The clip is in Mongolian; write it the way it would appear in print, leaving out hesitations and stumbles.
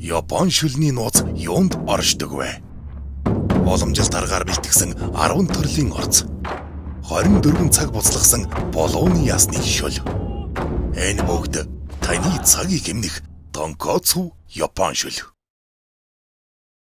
Япон шүлний нууц юунд оршдог вэ? Уламжлалт аргаар бэлтгэсэн 10 төрлийн орц. 24 цаг буцлагсан болооны ясны шөл. Энэ бүгд таны цагийг хэмнэх тонкоцу Япон шүл.